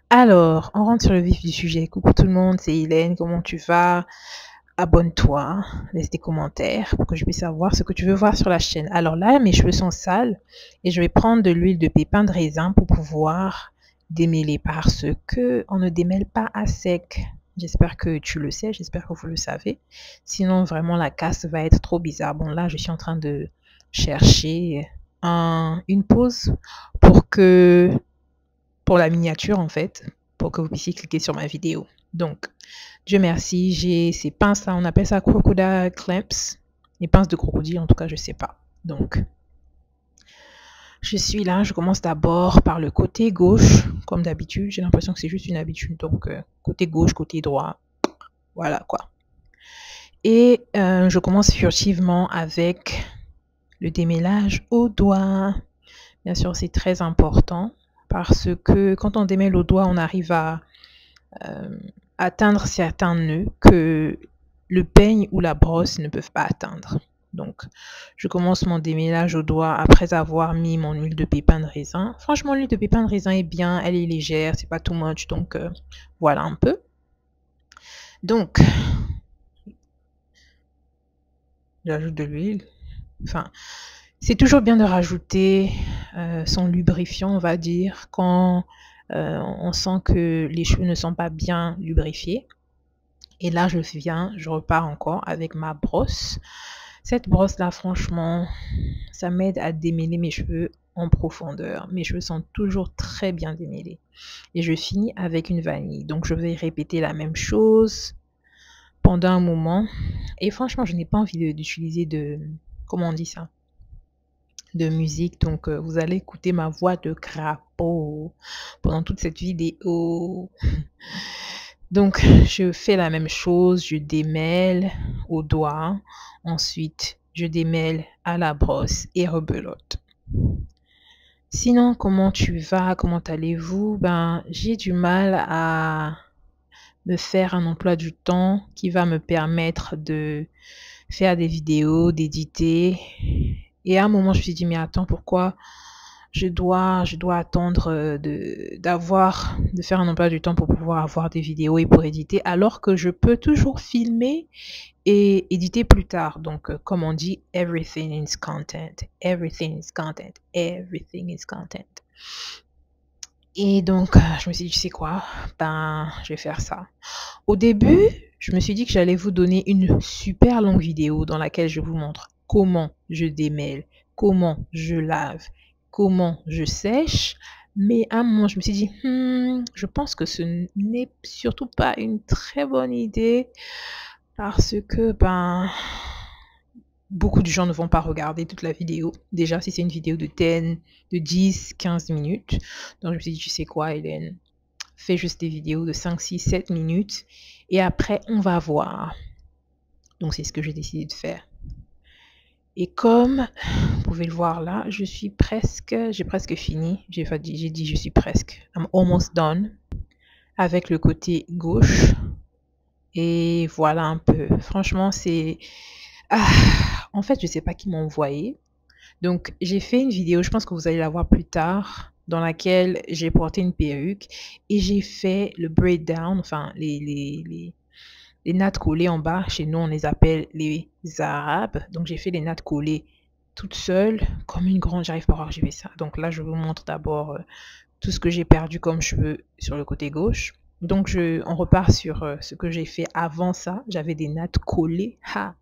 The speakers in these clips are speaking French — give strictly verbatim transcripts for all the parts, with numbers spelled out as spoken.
Alors, on rentre sur le vif du sujet. Coucou tout le monde, c'est Hélène, comment tu vas? Abonne-toi, laisse des commentaires pour que je puisse savoir ce que tu veux voir sur la chaîne. Alors là, mes cheveux sont sales et je vais prendre de l'huile de pépin de raisin pour pouvoir démêler parce que on ne démêle pas à sec. J'espère que tu le sais, j'espère que vous le savez. Sinon, vraiment, la casse va être trop bizarre. Bon, là, je suis en train de chercher un, une pause pour que pour la miniature en fait, pour que vous puissiez cliquer sur ma vidéo. Donc, Dieu merci, j'ai ces pinces là, on appelle ça crocodile clamps, les pinces de crocodile en tout cas, je sais pas. Donc, je suis là, je commence d'abord par le côté gauche, comme d'habitude, j'ai l'impression que c'est juste une habitude, donc euh, côté gauche, côté droit, voilà quoi. Et euh, je commence furtivement avec le démêlage au doigt. Bien sûr, c'est très important parce que quand on démêle au doigt, on arrive à euh, atteindre certains nœuds que le peigne ou la brosse ne peuvent pas atteindre. Donc, je commence mon démêlage au doigt après avoir mis mon huile de pépin de raisin. Franchement, l'huile de pépin de raisin est bien, elle est légère, c'est pas too much, donc euh, voilà un peu. Donc, j'ajoute de l'huile. Enfin, c'est toujours bien de rajouter euh, son lubrifiant, on va dire, quand euh, on sent que les cheveux ne sont pas bien lubrifiés. Et là, je viens, je repars encore avec ma brosse. Cette brosse-là, franchement, ça m'aide à démêler mes cheveux en profondeur. Mes cheveux sont toujours très bien démêlés. Et je finis avec une vanille. Donc, je vais répéter la même chose pendant un moment. Et franchement, je n'ai pas envie d'utiliser de, de... Comment on dit ça? De musique. Donc, euh, vous allez écouter ma voix de crapaud pendant toute cette vidéo. Donc, je fais la même chose, je démêle au doigt, ensuite je démêle à la brosse et rebelote. Sinon, comment tu vas, comment allez-vous? Ben, j'ai du mal à me faire un emploi du temps qui va me permettre de faire des vidéos, d'éditer. Et à un moment, je me suis dit, mais attends, pourquoi je dois, je dois attendre de, d'avoir, de faire un emploi du temps pour pouvoir avoir des vidéos et pour éditer, alors que je peux toujours filmer et éditer plus tard. Donc, comme on dit, everything is content, everything is content, everything is content. Et donc, je me suis dit, tu sais quoi, ben, je vais faire ça. Au début, je me suis dit que j'allais vous donner une super longue vidéo dans laquelle je vous montre comment je démêle, comment je lave, comment je sèche. Mais à un moment, je me suis dit, hmm, je pense que ce n'est surtout pas une très bonne idée parce que, ben, beaucoup de gens ne vont pas regarder toute la vidéo. Déjà, si c'est une vidéo de dix, de dix, quinze minutes. Donc, je me suis dit, tu sais quoi, Hélène, fais juste des vidéos de cinq, six, sept minutes et après, on va voir. Donc, c'est ce que j'ai décidé de faire. Et comme vous pouvez le voir là, je suis presque, j'ai presque fini. J'ai dit, j'ai dit, je suis presque. I'm almost done avec le côté gauche. Et voilà un peu. Franchement, c'est... Ah, en fait, je ne sais pas qui m'a envoyé. Donc, j'ai fait une vidéo, je pense que vous allez la voir plus tard, dans laquelle j'ai porté une perruque et j'ai fait le braid down, enfin, les, les, les, les nattes collées en bas. Chez nous, on les appelle les arabes. Donc, j'ai fait les nattes collées toute seule, comme une grande. J'arrive pas à voir que j'ai fait ça. Donc là, je vous montre d'abord euh, tout ce que j'ai perdu comme cheveux sur le côté gauche. Donc, je, on repart sur euh, ce que j'ai fait avant ça. J'avais des nattes collées. Ha!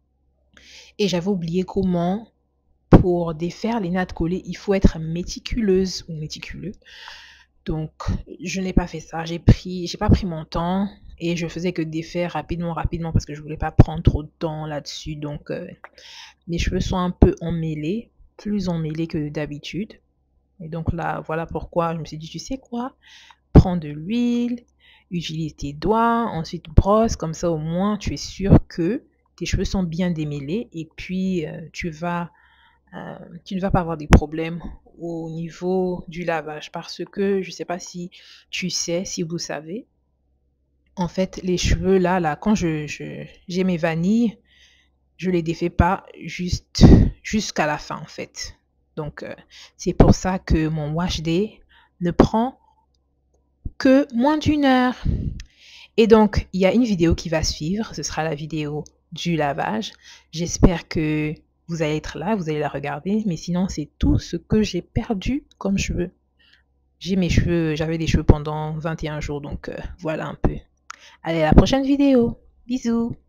Et j'avais oublié comment, pour défaire les nattes collées, il faut être méticuleuse ou méticuleux. Donc, je n'ai pas fait ça. J'ai pris, j'ai pas pris mon temps et je faisais que défaire rapidement, rapidement parce que je voulais pas prendre trop de temps là-dessus. Donc, euh, mes cheveux sont un peu emmêlés, plus emmêlés que d'habitude. Et donc là, voilà pourquoi je me suis dit, tu sais quoi, prends de l'huile, utilise tes doigts, ensuite brosse, comme ça au moins tu es sûr que tes cheveux sont bien démêlés et puis euh, tu vas, euh, tu ne vas pas avoir des problèmes au niveau du lavage parce que je ne sais pas si tu sais, si vous savez, en fait les cheveux là, là quand je, je j'ai mes vanilles, je les défais pas juste jusqu'à la fin en fait. Donc euh, c'est pour ça que mon wash day ne prend que moins d'une heure. Et donc, il y a une vidéo qui va suivre. Ce sera la vidéo du lavage. J'espère que vous allez être là, vous allez la regarder. Mais sinon, c'est tout ce que j'ai perdu comme cheveux. J'ai mes cheveux, j'avais des cheveux pendant vingt et un jours. Donc, euh, voilà un peu. Allez, à la prochaine vidéo. Bisous.